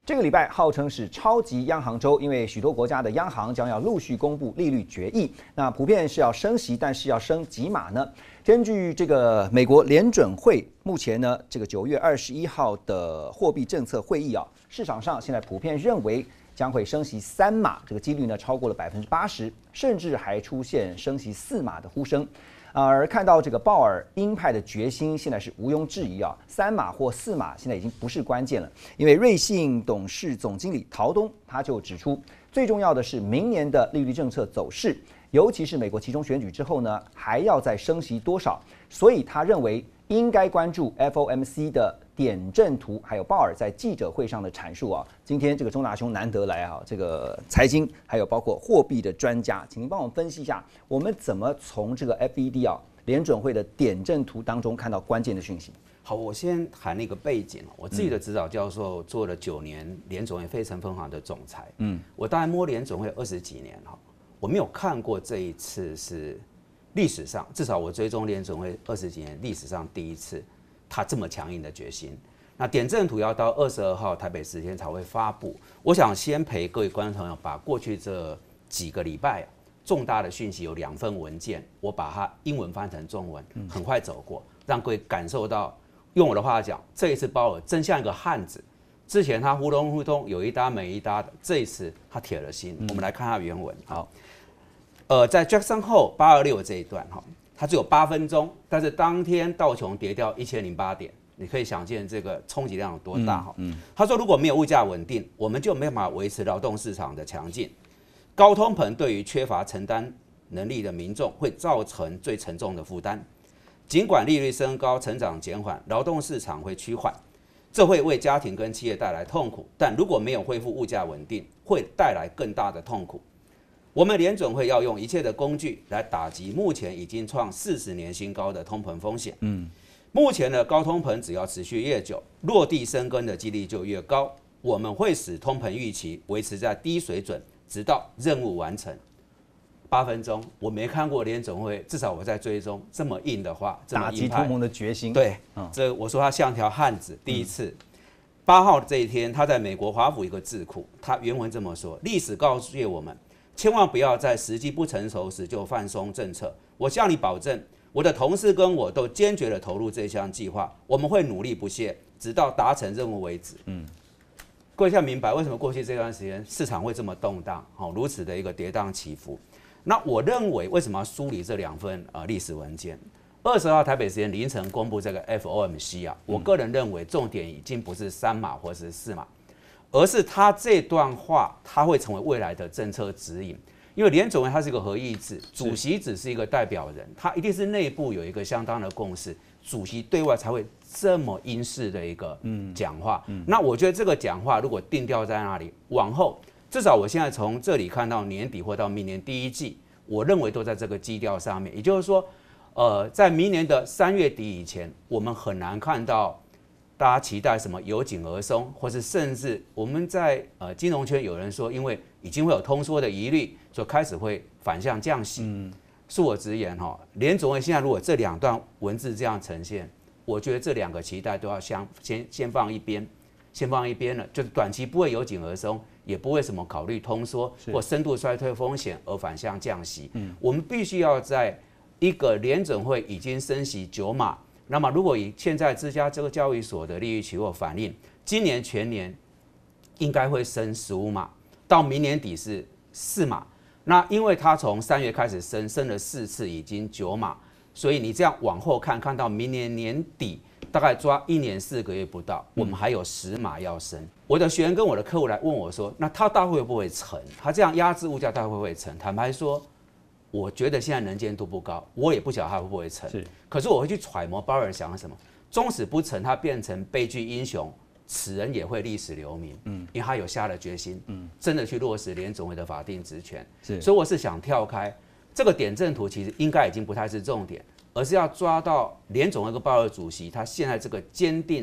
这个礼拜号称是超级央行周，因为许多国家的央行将要陆续公布利率决议，那普遍是要升息，但是要升几码呢？根据这个美国联准会目前呢，这个9月21号的货币政策会议啊，市场上现在普遍认为将会升息3码，这个几率呢超过了80%，甚至还出现升息4码的呼声。而看到这个鲍尔鹰派的决心，现在是毋庸置疑啊，3码或4码现在已经不是关键了。因为瑞信董事总经理陶东他就指出，最重要的是明年的利率政策走势，尤其是美国期中选举之后呢，还要再升息多少，所以他认为应该关注 FOMC 的点阵图，还有鲍尔在记者会上的阐述啊。今天这个钟大兄难得来啊，这个财经还有包括货币的专家，请您帮我们分析一下，我们怎么从这个 FED 啊联准会的点阵图当中看到关键的讯息。 好，我先谈那个背景。我自己的指导教授做了9年联准会费城分行的总裁，我大概摸联准会20几年哈，我没有看过这一次是历史上，至少我追踪联准会20几年历史上第一次。他这么强硬的决心，那点阵图要到22号台北时间才会发布。我想先陪各位观众朋友把过去这几个礼拜重大的讯息有2份文件，我把它英文翻成中文，很快走过，让各位感受到。用我的话讲，这一次鲍尔真像一个汉子，之前他糊弄糊弄有一搭没一搭的，这一次他铁了心。我们来看他原文。好，在 Jackson Hole 826这一段哈。它只有8分钟，但是当天道琼跌掉1008点，你可以想见这个冲击量有多大哈。他说，如果没有物价稳定，我们就没办法维持劳动市场的强劲。高通膨对于缺乏承担能力的民众会造成最沉重的负担。尽管利率升高，成长减缓，劳动市场会趋缓，这会为家庭跟企业带来痛苦。但如果没有恢复物价稳定，会带来更大的痛苦。我们联准会要用一切的工具来打击目前已经创40年新高的通膨风险。目前的高通膨只要持续越久，落地生根的几率就越高。我们会使通膨预期维持在低水准，直到任务完成。8分钟，我没看过联准会，至少我在追踪这么硬的话， 打击通膨的决心。 对，这我说他像条汉子。第一次，8号这一天，他在美国华府一个智库，他原文这么说：历史告诫我们。千万不要在时机不成熟时就放松政策。我向你保证，我的同事跟我都坚决地投入这项计划，我们会努力不懈，直到达成任务为止。各位现在明白为什么过去这段时间市场会这么动荡，如此的一个跌宕起伏。那我认为为什么要梳理这2份历史文件？20号台北时间凌晨公布这个 FOMC 啊，我个人认为重点已经不是3码或是4码。而是他这段话，他会成为未来的政策指引。因为联准会它是一个合议制，主席只是一个代表人，他一定是内部有一个相当的共识，主席对外才会这么英式的一个讲话。那我觉得这个讲话如果定调在那里，往后至少我现在从这里看到年底或到明年第1季，我认为都在这个基调上面。也就是说，在明年的3月底以前，我们很难看到。大家期待什么由紧而松，或是甚至我们在金融圈有人说，因为已经会有通缩的疑虑，所以开始会反向降息。恕我直言哈，联准会现在如果这2段文字这样呈现，我觉得这2个期待都要先放一边，了，就是短期不会由紧而松，也不会什么考虑通缩或深度衰退风险而反向降息。我们必须要在一个联准会已经升息9码。那么，如果以现在芝加哥交易所的利率期货反映，今年全年应该会升15码，到明年底是4码。那因为它从3月开始升了4次，已经9码，所以你这样往后看，看到明年年底大概抓1年4个月不到，我们还有10码要升。我的学员跟我的客户来问我说，那他大会会不会成？他这样压制物价，大会会不会成？坦白说。我觉得现在能见度不高，我也不晓得它会不会成。可是我会去揣摩鲍尔想什么。纵使不成，他变成悲剧英雄，此人也会历史留名。因为他有下了决心，真的去落实联准会的法定职权。所以我是想跳开这个点阵图，其实应该已经不太是重点，而是要抓到联准会跟鲍尔主席他现在这个坚定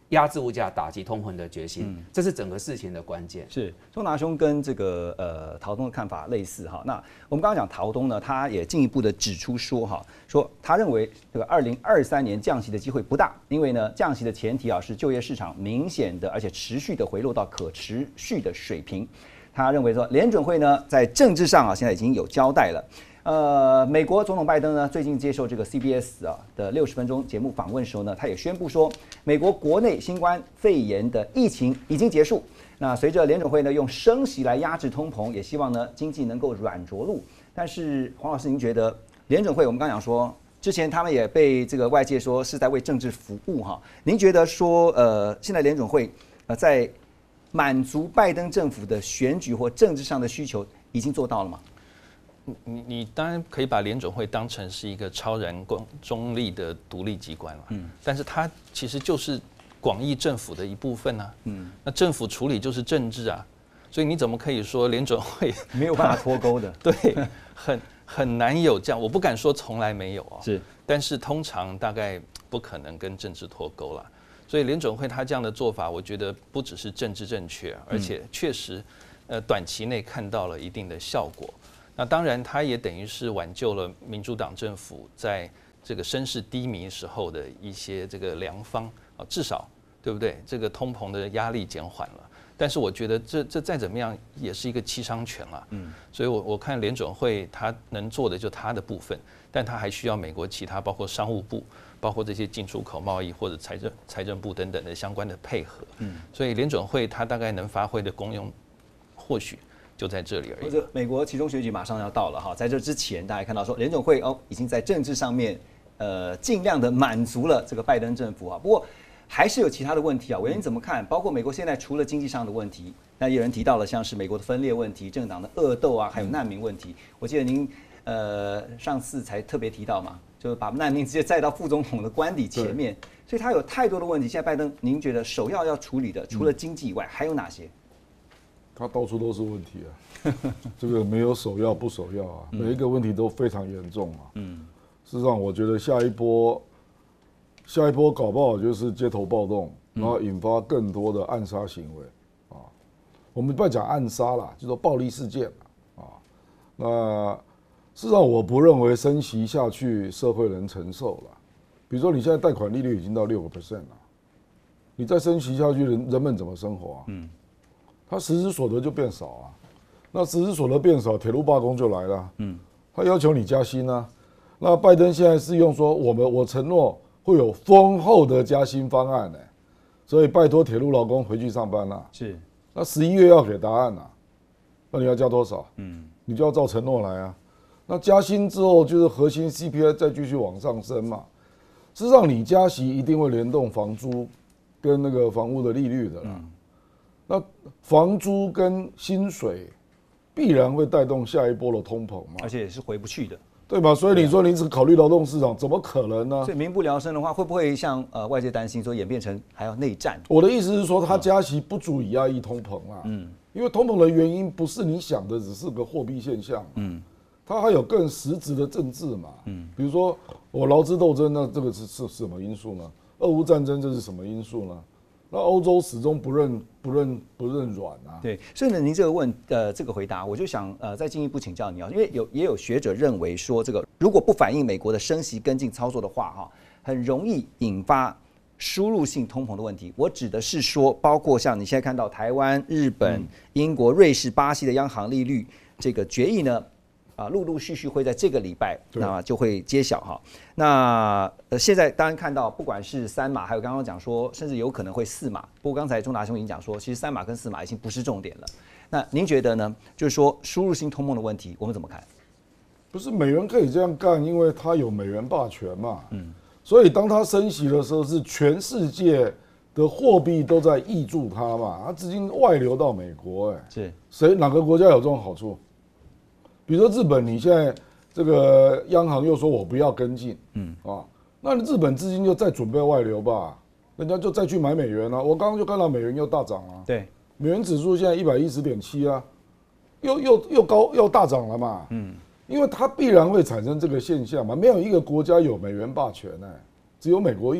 压制物价、打击通膨的决心，这是整个事情的关键。 是钟达兄跟这个陶东的看法类似哈。那我们刚刚讲陶东呢，他也进一步的指出说哈，说他认为这个2023年降息的机会不大，因为呢降息的前提是就业市场明显的而且持续的回落到可持续的水平。他认为说联准会呢在政治上现在已经有交代了。美国总统拜登呢，最近接受这个 CBS 的60分钟节目访问的时候呢，他也宣布说，美国国内新冠肺炎的疫情已经结束。那随着联准会呢用升息来压制通膨，也希望呢经济能够软着陆。但是黄老师，您觉得联准会我们刚讲说，之前他们也被这个外界说是在为政治服务哈？您觉得说现在联准会在满足拜登政府的选举或政治上的需求已经做到了吗？ 你当然可以把联准会当成是一个超然中立的独立机关了，但是它其实就是广义政府的一部分啊，那政府处理就是政治啊，所以你怎么可以说联准会没有办法脱钩的？ 对，很难有这样，我不敢说从来没有啊， 是， 但是通常大概不可能跟政治脱钩了，所以联准会它这样的做法，我觉得不只是政治正确，而且确实，短期内看到了一定的效果。那当然，它也等于是挽救了民主党政府在这个声势低迷时候的一些这个良方啊，至少对不对？这个通膨的压力减缓了。但是我觉得这再怎么样也是一个七伤拳啦。所以我看联准会它能做的就它的部分，但它还需要美国其他包括商务部、包括这些进出口贸易或者财政部等等的相关的配合。所以联准会它大概能发挥的功用，或许就在这里而已。 或者美国期中选举马上要到了哈，在这之前，大家看到说联准会已经在政治上面尽量的满足了这个拜登政府啊。不过还是有其他的问题啊，委员你怎么看？包括美国现在除了经济上的问题，那也有人提到了像是美国的分裂问题、政党的恶斗啊，还有难民问题。我记得您上次才特别提到嘛，就是把难民直接载到副总统的官邸前面，所以他有太多的问题。现在拜登，您觉得首要处理的，除了经济以外，还有哪些？ 它到处都是问题啊，这个没有首要不首要啊，每一个问题都非常严重啊。事实上，我觉得下一波搞不好就是街头暴动，然后引发更多的暗杀行为啊。我们不要讲暗杀啦，就说暴力事件啊。那事实上，我不认为升息下去社会能承受了。比如说，你现在贷款利率已经到6%了，你再升息下去，人们怎么生活啊？他实质所得就变少啊，那实质所得变少，铁路罢工就来了。他要求你加薪啊。那拜登现在是用说我承诺会有丰厚的加薪方案呢，所以拜托铁路劳工回去上班啦。 是， 那11月要给答案啊，那你要加多少？你就要照承诺来啊。那加薪之后就是核心 CPI 再继续往上升嘛。事实上，你加息一定会联动房租跟那个房屋的利率的啦。那房租跟薪水必然会带动下一波的通膨嘛， 而且也是回不去的， 对吧？所以你说你只考虑劳动市场，怎么可能呢？ 所以民不聊生的话，会不会像外界担心说演变成还要内战？ 我的意思是说，它加息不足以压抑通膨啊。因为通膨的原因不是你想的只是个货币现象，它还有更实质的政治嘛。比如说我劳资斗争，那这个是什么因素呢？俄乌战争这是什么因素呢？那欧洲始终不认软啊。 对，所以呢，您这个这个回答，我就想再进一步请教你啊，因为也有学者认为说，这个如果不反映美国的升息跟进操作的话，哈，很容易引发输入性通膨的问题。我指的是说，包括像你现在看到台湾、日本、英国、瑞士、巴西的央行利率这个决议呢。陆陆续续会在这个礼拜，那就会揭晓哈。那现在当然看到，不管是3码，还有刚刚讲说，甚至有可能会4码。不过刚才钟达兄已经讲说，其实3码跟4码已经不是重点了。那您觉得呢？就是说输入性通膨的问题，我们怎么看？ 不是美元可以这样干，因为它有美元霸权嘛。所以当它升息的时候，是全世界的货币都在挹注它嘛，它资金外流到美国，是哪个国家有这种好处？比如说日本，你现在这个央行又说我不要跟进，那日本资金就再准备外流吧，人家就再去买美元啊。我刚刚就看到美元又大涨啊， 对， 美元指数现在110.7啊，又高又大涨了嘛，因为它必然会产生这个现象嘛，没有一个国家有美元霸权只有美国有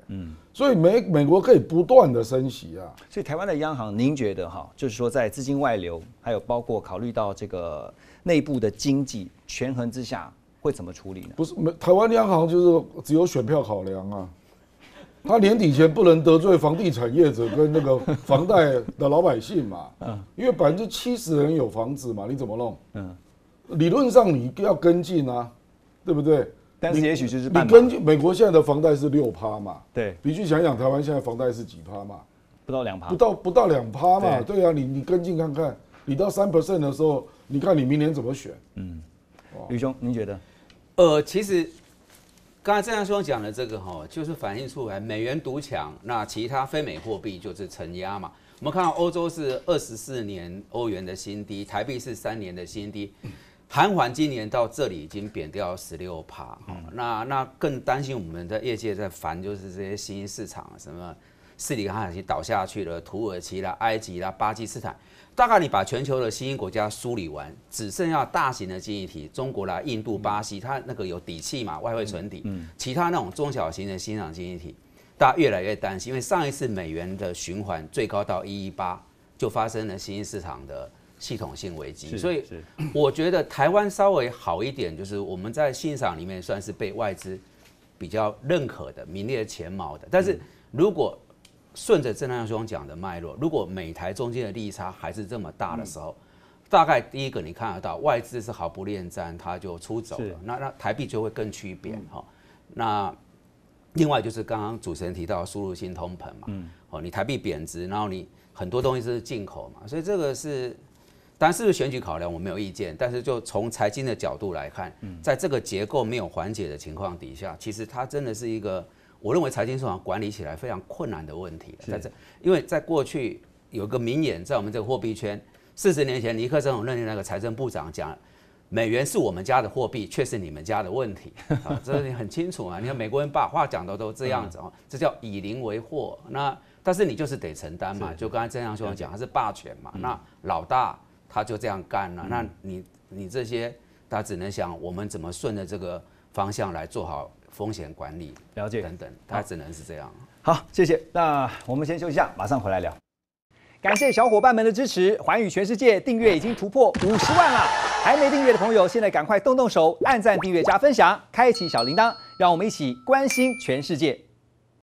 所以美国可以不断的升息啊。 所以台湾的央行，您觉得哈，就是说在资金外流，还有包括考虑到这个内部的经济权衡之下，会怎么处理呢？ 不是，台湾央行就是只有选票考量啊。他年底前不能得罪房地产业者跟那个房贷的老百姓嘛，因为70%的人有房子嘛，你怎么弄？理论上你要跟进啊，对不对？ 但是也许就是你根据美国现在的房贷是6%嘛， 对， 你去想想台湾现在房贷是几%嘛？ 不到2%， 不到2%嘛，对啊，你跟进看看，你到3% 的时候，你看你明年怎么选？ 吕兄，您觉得？ 其实刚才郑洋兄讲的这个就是反映出来美元独强，那其他非美货币就是承压嘛。我们看到欧洲是24年欧元的新低，台币是3年的新低，韩环今年到这里已经贬掉16%。那更担心我们的业界在烦，就是这些新兴市场，什么斯里兰卡倒下去了，土耳其啦、埃及啦、巴基斯坦。大概你把全球的新兴国家梳理完，只剩下大型的经济体，中国啦、印度、巴西，它那个有底气嘛，外汇存底。其他那种中小型的新兴经济体，大家越来越担心，因为上一次美元的循环最高到118，就发生了新兴市场的系统性危机。所以我觉得台湾稍微好一点，就是我们在欣赏里面算是被外资比较认可的、名列前茅的。但是如果顺着郑亮兄讲的脉络，如果美台中间的利差还是这么大的时候，大概第一个你看得到外资是毫不恋战，他就出走了，那台币就会更趋贬哈。那另外就是刚刚主持人提到输入性通膨嘛，你台币贬值，然后你很多东西是进口嘛，所以这个是，当然是不是选举考量我没有意见，但是就从财经的角度来看，在这个结构没有缓解的情况底下，其实它真的是一个。我认为财经市场管理起来非常困难的问题，因为在过去有一个名言，在我们这个货币圈，40年前尼克森总任那个财政部长讲，美元是我们家的货币，却是你们家的问题，这很清楚啊。你看美国人把话讲的都这样子这叫以邻为壑。那但是你就是得承担嘛，就刚才郑洋兄讲，他是霸权嘛，那老大他就这样干了，那你这些大家只能想，我们怎么顺着这个方向来做好。风险管理了解等等，它只能是这样。 好，谢谢。那我们先休息一下，马上回来聊。感谢小伙伴们的支持，寰宇全世界订阅已经突破50万了，还没订阅的朋友，现在赶快动动手，按赞、订阅、加分享，开启小铃铛，让我们一起关心全世界。